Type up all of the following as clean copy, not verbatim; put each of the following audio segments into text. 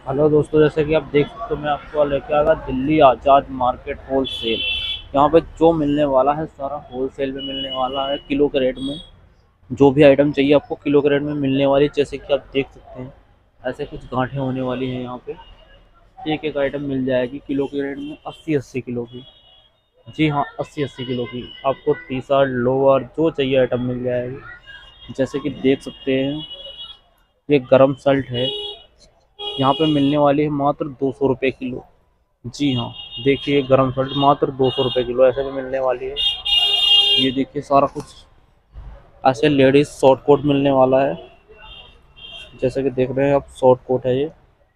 Hello दोस्तों, जैसे कि आप देख सकते हो मैं आपको लेके आया Delhi Azad market wholesale. यहाँ पे जो मिलने वाला है सारा होल सेल में मिलने वाला है, किलो के रेट में। जो भी आइटम चाहिए आपको किलो के रेट में मिलने वाली है। जैसे कि आप देख सकते हैं ऐसे कुछ गांठें होने वाली हैं यहाँ पे। एक एक आइटम मिल जाएगी किलो के रेट में, 80-80 किलो की। जी हाँ, 80-80 किलो की आपको टी शर्ट लोअर जो चाहिए आइटम मिल जाएगी। जैसे कि देख सकते हैं ये गर्म शर्ट है, यहाँ पे मिलने वाली है मात्र 200 रुपये किलो। जी हाँ, देखिए गरम शर्ट मात्र 200 रुपये किलो ऐसे में मिलने वाली है। ये देखिए सारा कुछ ऐसे लेडीज शॉर्ट कोट मिलने वाला है। जैसे कि देख रहे हैं आप, शॉर्ट कोट है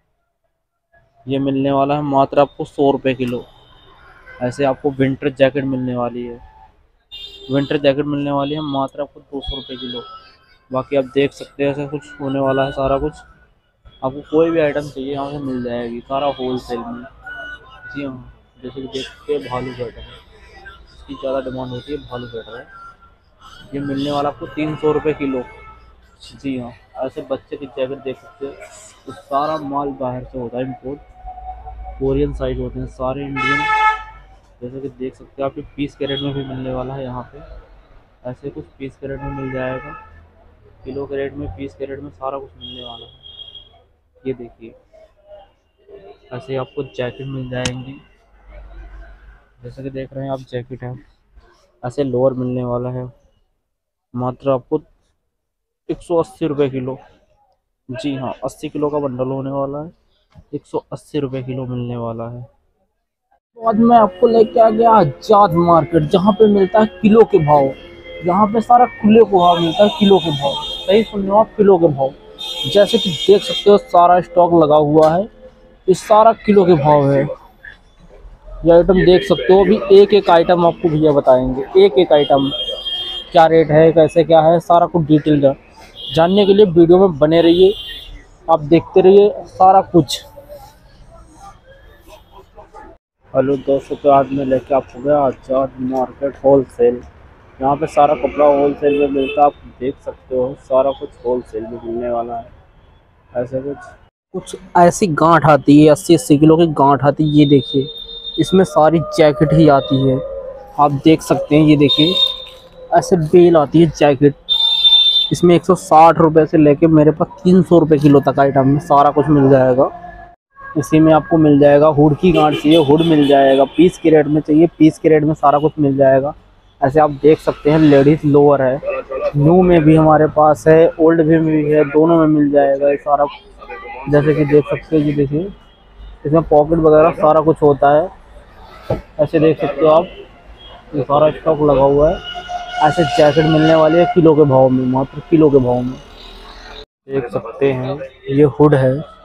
ये मिलने वाला है मात्र आपको 100 रुपये किलो। ऐसे आपको विंटर जैकेट मिलने वाली है, विंटर जैकेट मिलने वाली है मात्र आपको 200 रुपये किलो। बाकी आप देख सकते हैं ऐसा कुछ होने वाला है सारा कुछ। आपको कोई भी आइटम चाहिए यहाँ से मिल जाएगी, सारा होल सेल में। जी हाँ, जैसे कि देख सकते हैं भालू स्वेटर है, इसकी ज़्यादा डिमांड होती है, भालू स्वेटर है। ये मिलने वाला आपको 300 रुपये किलो। जी हाँ, ऐसे बच्चे की जैकेट देख सकते हैं। तो सारा माल बाहर से होता है इम्पोर्ट, कोरियन साइज होते हैं सारे इंडियन। जैसे कि देख सकते हैं आप, ये पीस के रेट में भी मिलने वाला है यहाँ पे। ऐसे कुछ पीस के रेट में मिल जाएगा, किलो के रेट में, पीस के रेट में सारा कुछ मिलने वाला है। ये देखिए ऐसे आपको जैकेट मिल जाएंगी। जैसे कि देख रहे हैं आप, जैकेट है। ऐसे लोअर मिलने वाला है मात्र आपको 180 रुपये किलो। जी हाँ, 80 किलो का बंडल होने वाला है, 180 रुपये किलो मिलने वाला है। तो आज मैं आपको लेके आ गया आजाद मार्केट, जहाँ पे मिलता है किलो के भाव। यहाँ पे सारा किलो के भाव मिलता है, किलो के भाव। सही सुन रहे हो आप, किलो के भाव। जैसे कि देख सकते हो सारा स्टॉक लगा हुआ है, ये सारा किलो के भाव है। ये आइटम देख सकते हो, अभी एक एक आइटम आपको भैया बताएंगे, एक एक आइटम क्या रेट है, कैसे क्या है, सारा कुछ डिटेल जानने के लिए वीडियो में बने रहिए, आप देखते रहिए सारा कुछ। हेलो दोस्तों, तो आज मैं लेके आपको गया आजाद मार्केट होल सेल। यहाँ पे सारा कपड़ा होल सेल में मिलता है, आप देख सकते हो सारा कुछ होल सेल में मिलने वाला है। ऐसे कुछ कुछ ऐसी गांठ आती है, 80-80 किलो की गांठ आती है। ये देखिए, इसमें सारी जैकेट ही आती है, आप देख सकते हैं। ये देखिए ऐसे बेल आती है जैकेट, इसमें 160 रुपये से लेके मेरे पास 300 रुपये किलो तक आइटम में सारा कुछ मिल जाएगा। इसी में आपको मिल जाएगा, हुड की गांठ चाहिए हुड मिल जाएगा, पीस के रेट में चाहिए पीस के रेट में सारा कुछ मिल जाएगा। ऐसे आप देख सकते हैं लेडीज़ लोअर है, न्यू में भी हमारे पास है, ओल्ड में भी है, दोनों में मिल जाएगा ये सारा। जैसे कि देख सकते हैं, ये देखिए इसमें पॉकेट वगैरह सारा कुछ होता है। ऐसे देख सकते हो आप, ये सारा स्टॉक लगा हुआ है। ऐसे जैकेट मिलने वाली है किलो के भाव में, मात्र किलो के भाव में। देख सकते हैं ये हुड है,